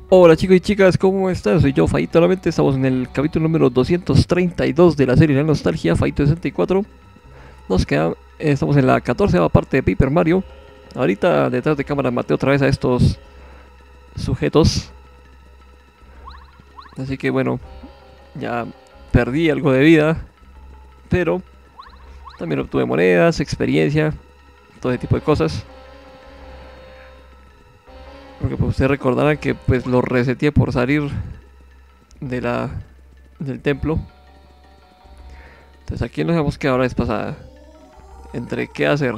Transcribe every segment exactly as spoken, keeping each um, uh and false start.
Hola chicos y chicas, ¿cómo están? Soy yo, Faito, nuevamente estamos en el capítulo número doscientos treinta y dos de la serie La Nostalgia, Faito sesenta y cuatro. Nos queda, eh, estamos en la catorceava parte de Paper Mario. Ahorita detrás de cámara maté otra vez a estos sujetos. Así que bueno, ya perdí algo de vida, pero también obtuve monedas, experiencia, todo ese tipo de cosas. Porque pues ustedes recordarán que pues lo reseteé por salir de la, del templo. Entonces aquí nos hemos quedado la vez pasada. Entre qué hacer.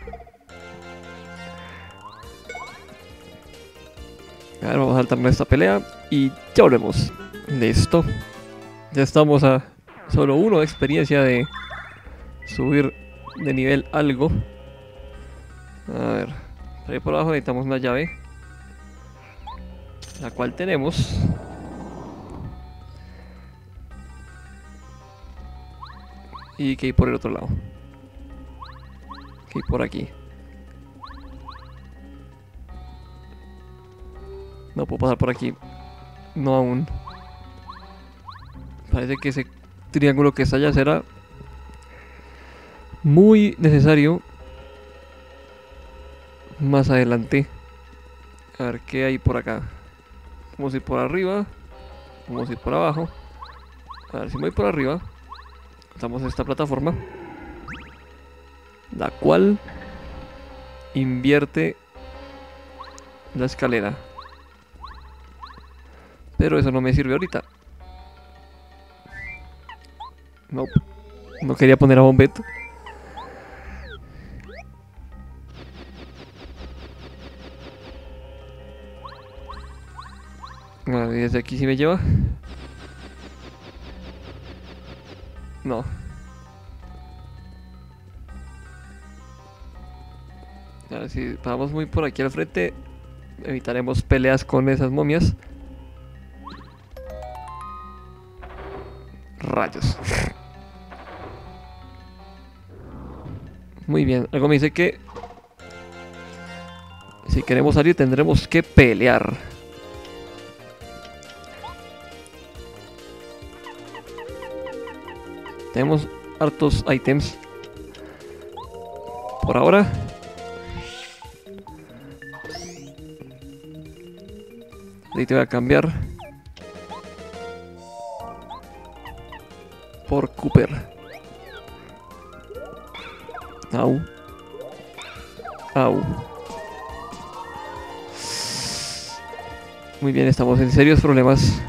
A ver, vamos a alternar esta pelea y ya volvemos. Listo. Ya estamos a solo uno de experiencia de subir de nivel algo. A ver, por ahí por abajo necesitamos una llave, la cual tenemos. Y que hay por el otro lado. Que hay por aquí. No puedo pasar por aquí. No aún. Parece que ese triángulo que está allá será muy necesario más adelante. A ver qué hay por acá. Vamos a ir por arriba. Vamos a ir por abajo. A ver si me voy por arriba. Estamos en esta plataforma, la cual invierte la escalera. Pero eso no me sirve ahorita. No, no quería poner a Bombet. A ver, desde aquí sí me lleva. No. A ver, si vamos muy por aquí al frente, evitaremos peleas con esas momias. Rayos. Muy bien, algo me dice que si queremos salir tendremos que pelear. Tenemos hartos ítems por ahora. Ahí te voy a cambiar por Cooper. Au. Au. Muy bien, estamos en serios problemas.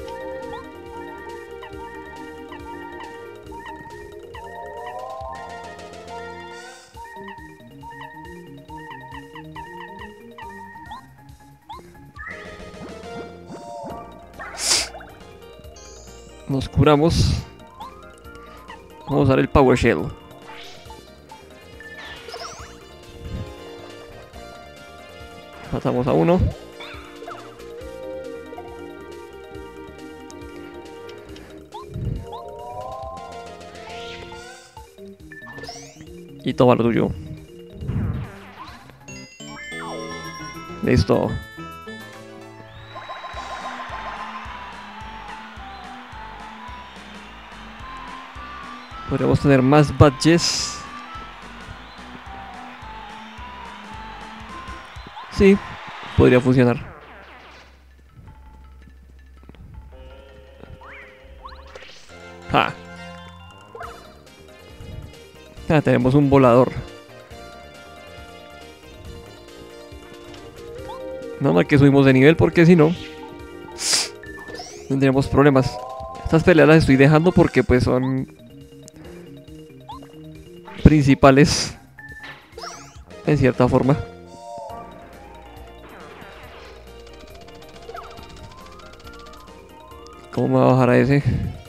Nos curamos. Vamos a usar el Power Shell. Matamos a uno. Y toma lo tuyo. Listo. Podríamos tener más badges. Sí, podría funcionar. ¡Ja! Ah, tenemos un volador. Nada más que subimos de nivel porque si no tendríamos problemas. Estas peleas las estoy dejando porque pues son principales en cierta forma. ¿Cómo me va a bajar a ese?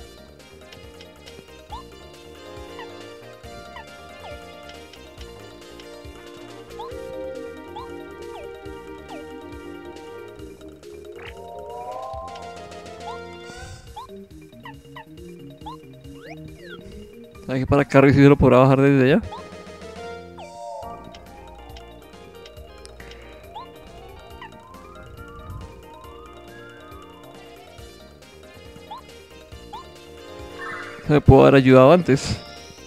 ¿Sabes que para carro y si se lo podrá bajar desde allá? Me puedo haber ayudado antes.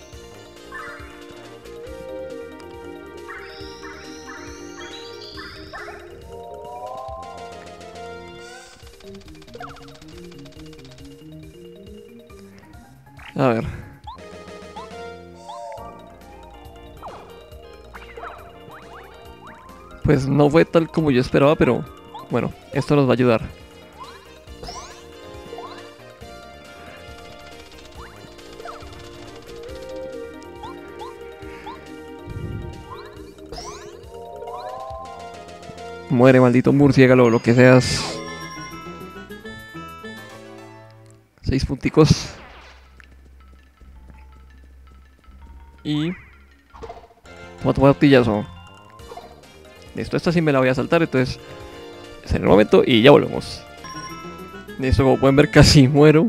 A ver. Pues no fue tal como yo esperaba, pero bueno, esto nos va a ayudar. Muere, maldito murciélago, lo que seas. Seis punticos. Y... vamos a tomar artillazo. Listo, esta sí me la voy a saltar, entonces... es en el momento y ya volvemos. Listo, como pueden ver casi muero.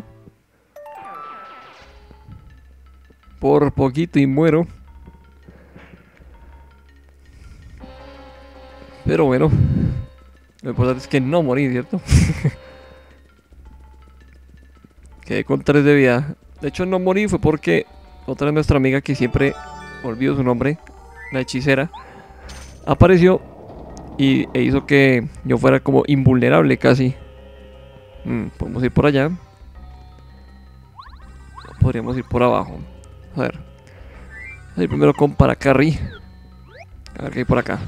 Por poquito y muero. Pero bueno, lo importante es que no morí, ¿cierto? Quedé con tres de vida. De hecho no morí fue porque otra de nuestra amiga, que siempre olvido su nombre, la hechicera, apareció y e hizo que yo fuera como invulnerable casi. Mm, podemos ir por allá. Podríamos ir por abajo. A ver. Vamos a ir primero con Paracarry. A ver qué hay por acá.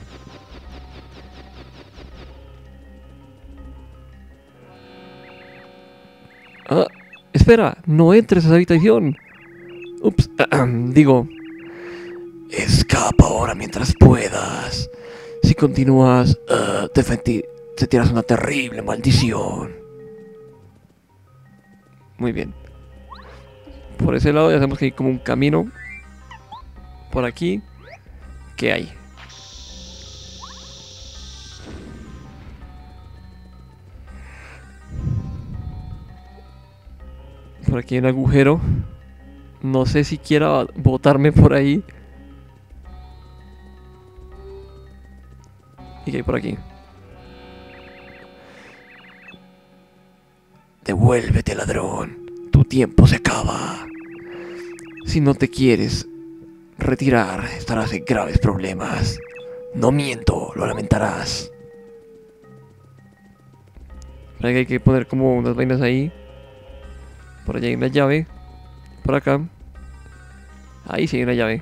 Ah, espera, no entres a esa habitación. Ups, digo, escapa ahora mientras puedas. Si continúas, uh, te, te tiras una terrible maldición. Muy bien. Por ese lado ya sabemos que hay como un camino. Por aquí, ¿qué hay? Por aquí hay un agujero. No sé si quiera botarme por ahí. ¿Y qué hay por aquí? Devuélvete, ladrón. Tu tiempo se acaba. Si no te quieres retirar, estarás en graves problemas. No miento, lo lamentarás. Hay que poner como unas vainas ahí. Por allá hay una llave. Por acá. Ahí sí hay una llave.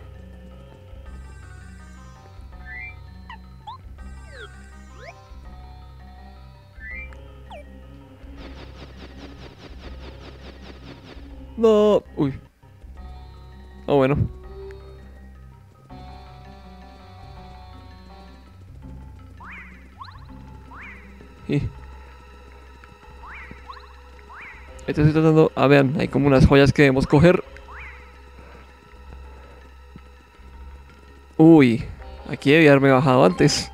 No. Uy. Oh, bueno. Y... estoy tratando... ah, vean, hay como unas joyas que debemos coger. Uy, aquí debí haberme bajado antes.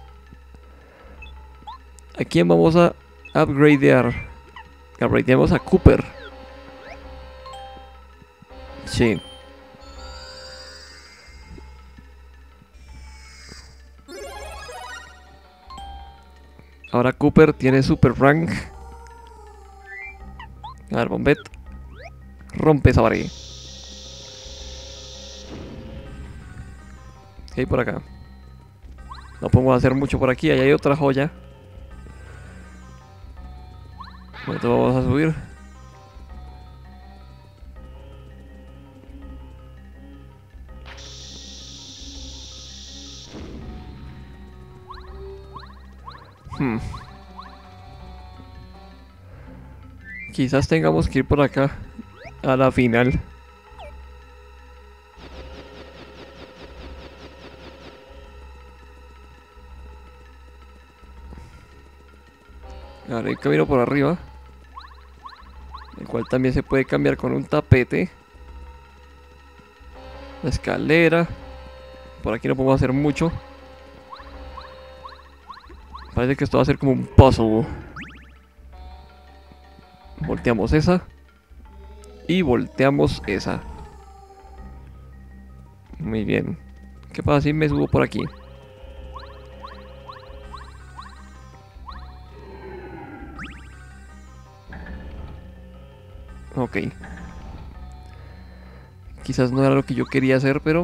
¿A quién vamos a upgradear? Upgradeamos a Cooper. Sí. Ahora Cooper tiene super rank. A ver, Bombet. Rompe esa pared. ¿Qué hay por acá? No podemos hacer mucho por aquí. Ahí hay otra joya. Bueno, vamos a subir. Hmm. Quizás tengamos que ir por acá a la final. Ahora hay camino por arriba, el cual también se puede cambiar con un tapete. La escalera. Por aquí no podemos hacer mucho. Parece que esto va a ser como un puzzle. Volteamos esa. Y volteamos esa. Muy bien. ¿Qué pasa si me subo por aquí? Ok. Quizás no era lo que yo quería hacer, pero...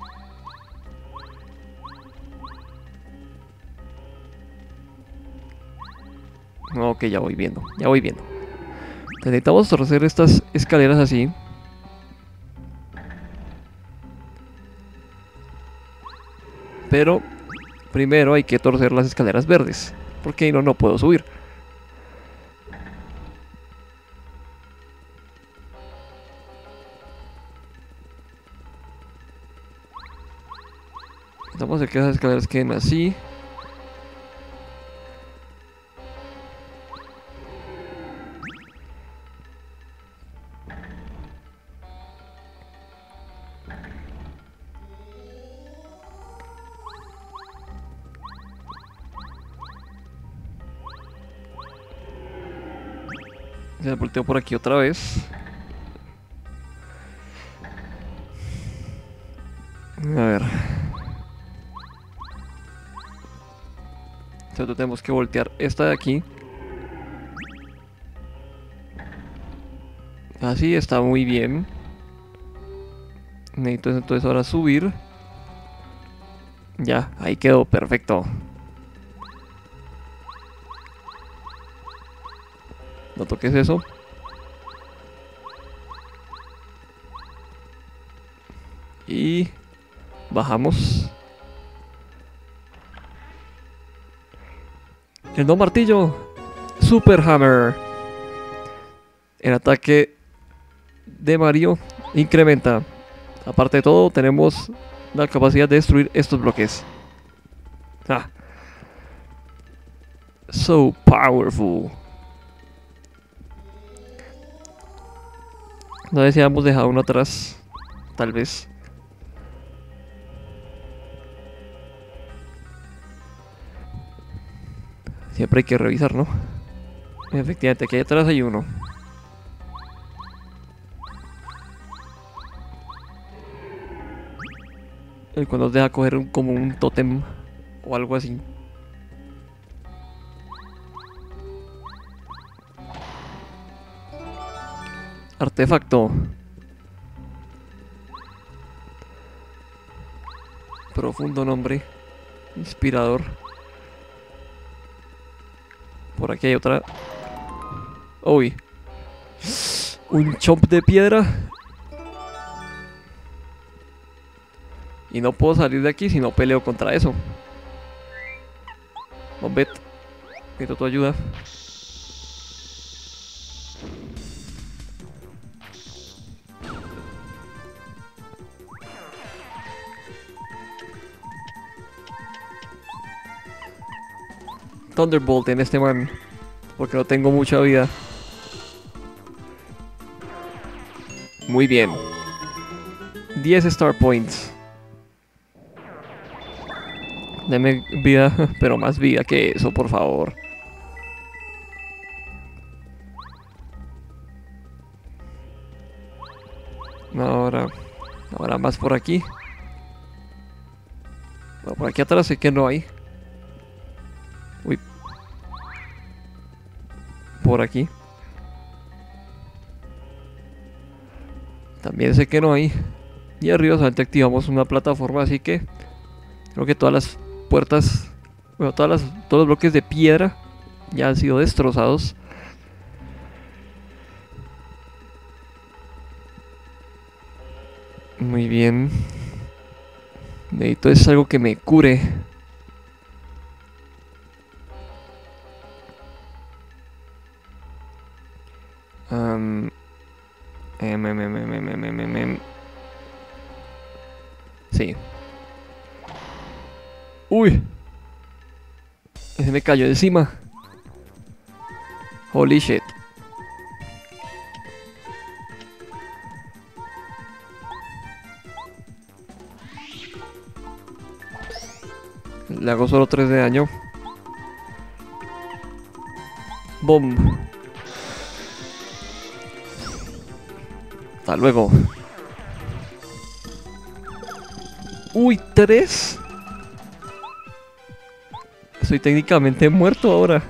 Ok, ya voy viendo, ya voy viendo. Necesitamos torcer estas escaleras así. Pero primero hay que torcer las escaleras verdes, porque si no, no puedo subir. Vamos a hacer que las escaleras queden así. Se volteo por aquí otra vez. A ver. Entonces tenemos que voltear esta de aquí. Así está muy bien. Necesito entonces ahora subir. Ya, ahí quedó, perfecto. No toques eso. Y bajamos. El no martillo. Super Hammer. El ataque de Mario incrementa. Aparte de todo, tenemos la capacidad de destruir estos bloques. Ah. So powerful. No sé si habíamos dejado uno atrás. Tal vez. Siempre hay que revisar, ¿no? Efectivamente, aquí atrás hay uno. El cual nos deja coger un, como un tótem o algo así. Artefacto. Profundo nombre. Inspirador. Por aquí hay otra. Uy. Un chomp de piedra. Y no puedo salir de aquí si no peleo contra eso. Bombet, necesito tu ayuda. Thunderbolt en este man, porque no tengo mucha vida. Muy bien. diez Star Points. Deme vida, pero más vida que eso, por favor. Ahora, ahora más por aquí. Bueno, por aquí atrás sé que no hay. Uy. Por aquí. También sé que no hay. Y arriba solamente activamos una plataforma, así que creo que todas las puertas, bueno, todas las, todos los bloques de piedra ya han sido destrozados. Muy bien. Necesito es algo que me cure. Um, em, em, em, em, em, em, em, em. Sí. Uy. Ese me cayó encima. Holy shit. Le hago solo tres de daño. Boom. Hasta luego. Uy, tres. Soy técnicamente muerto ahora.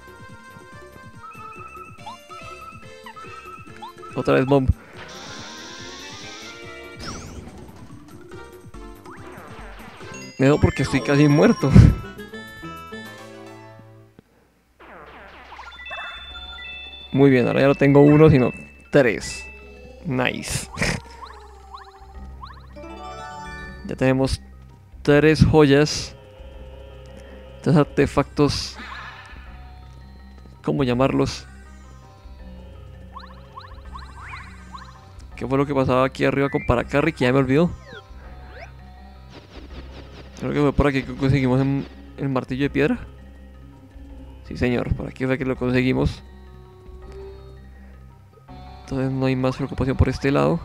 Otra vez bomb. Me doy porque estoy casi muerto. Muy bien, ahora ya no tengo uno, sino tres. Nice. Ya tenemos tres joyas. Tres artefactos. ¿Cómo llamarlos? ¿Qué fue lo que pasaba aquí arriba con Paracarry? Que ya me olvidó. Creo que fue por aquí que conseguimos el, el martillo de piedra. Sí, señor, por aquí fue que lo conseguimos. Entonces no hay más preocupación por este lado.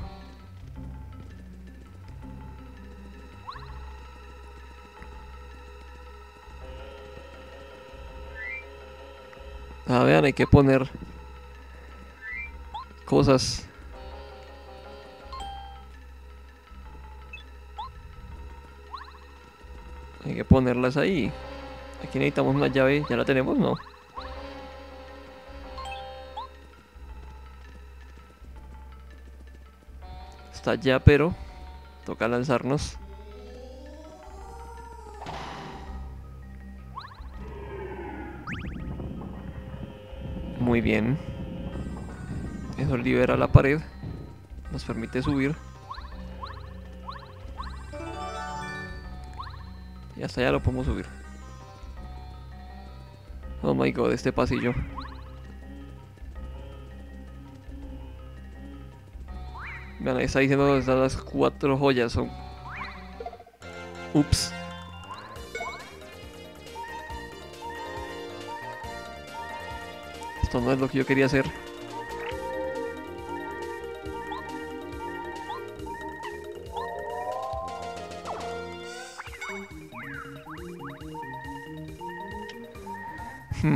Ah, vean, hay que poner cosas. Hay que ponerlas ahí. Aquí necesitamos una llave. ¿Ya la tenemos? No. Está allá, pero toca lanzarnos. Muy bien. Eso libera la pared. Nos permite subir. Y hasta allá lo podemos subir. Oh my god, este pasillo. Vean, ahí está diciendo dónde están las cuatro joyas. Son... Ups. Esto no es lo que yo quería hacer. Hmm.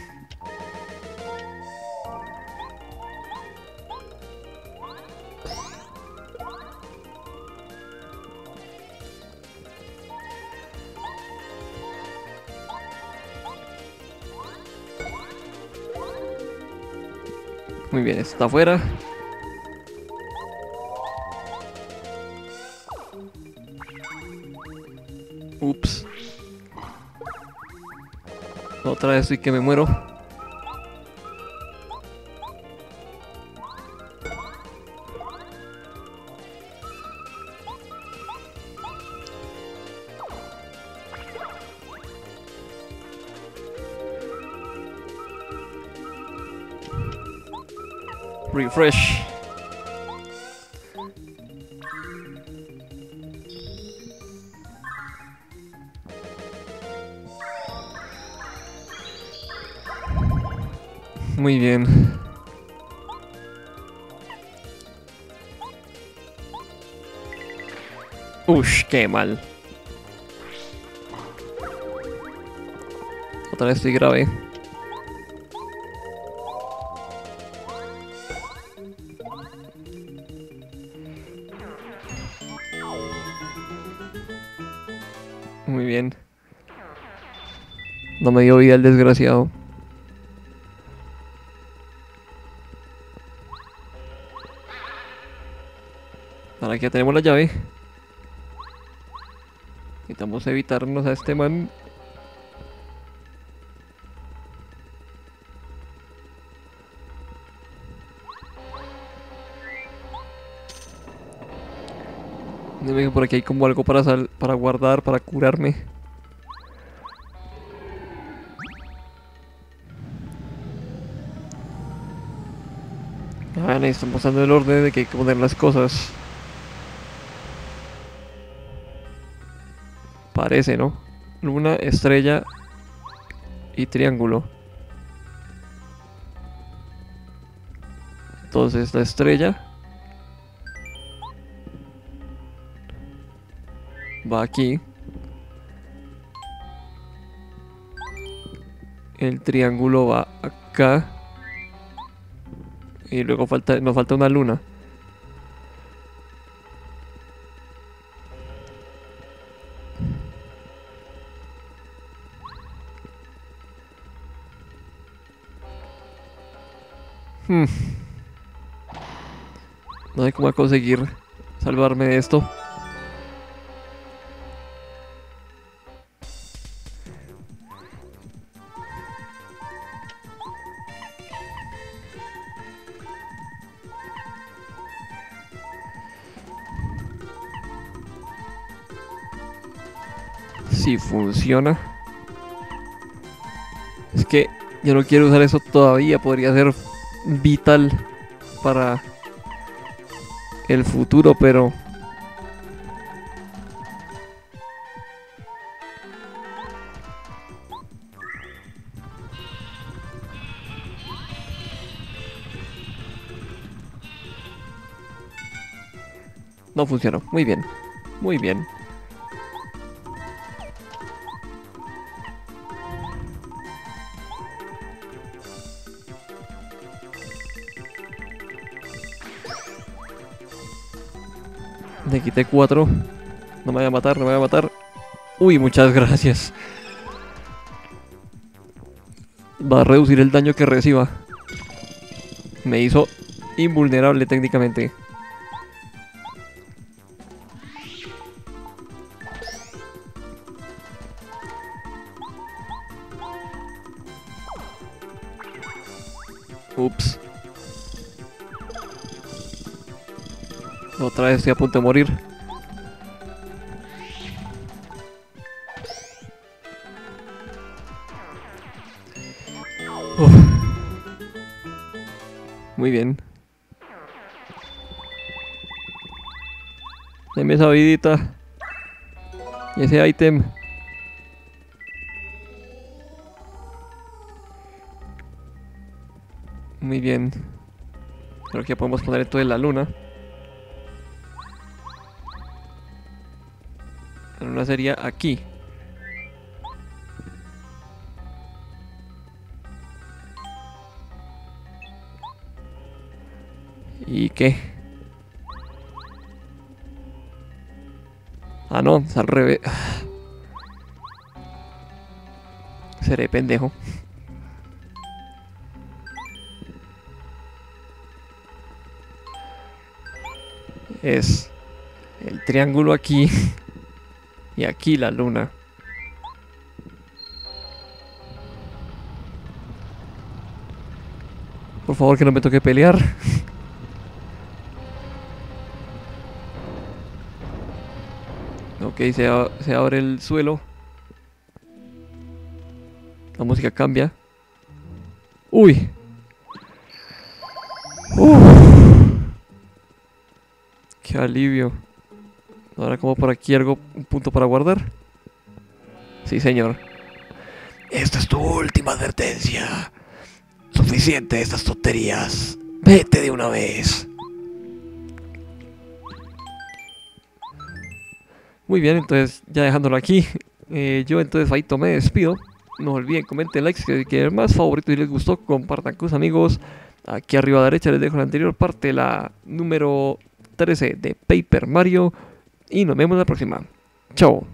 Muy bien, esto está afuera. Ups. Otra vez estoy que me muero. Refresh. Muy bien. Ush, qué mal. Otra vez estoy grave. Muy bien. No me dio vida el desgraciado. Ahora que ya tenemos la llave. Necesitamos evitarnos a este man. No me dijo por aquí hay como algo para sal para guardar, para curarme. Ah, necesitamos dando el orden de que hay que poner las cosas. Parece, ¿no? Luna, estrella y triángulo. Entonces la estrella va aquí. El triángulo va acá. Y luego falta, nos falta una luna. Hmm. No sé cómo conseguir salvarme de esto. si funciona. Es que yo no quiero usar eso todavía. Podría ser vital para el futuro, pero no funcionó. Muy bien, muy bien. Le quité cuatro. No me voy a matar, no me voy a matar. Uy, muchas gracias. Va a reducir el daño que reciba. Me hizo invulnerable técnicamente. Ups. Otra vez estoy a punto de morir. Uf. Muy bien. Deme esa vidita. Y ese ítem. Muy bien. Creo que ya podemos poner esto en la luna. La luna sería aquí. ¿Y qué? Ah, no, es al revés. Seré pendejo. Es el triángulo aquí y aquí la luna. Por favor, que no me toque pelear. Ok, se, se abre el suelo. La música cambia. Uy. Uf. Qué alivio. Ahora como por aquí algo, un punto para guardar. Sí, señor. Esta es tu última advertencia. Suficiente de estas tonterías. Vete de una vez. Muy bien, entonces ya dejándolo aquí. Eh, yo entonces Faito me despido. No olviden, comenten, likes, si quieren más, favoritos si les gustó, compartan con sus amigos. Aquí arriba a la derecha les dejo la anterior parte, la número trece de Paper Mario. Y nos vemos la próxima. Chao.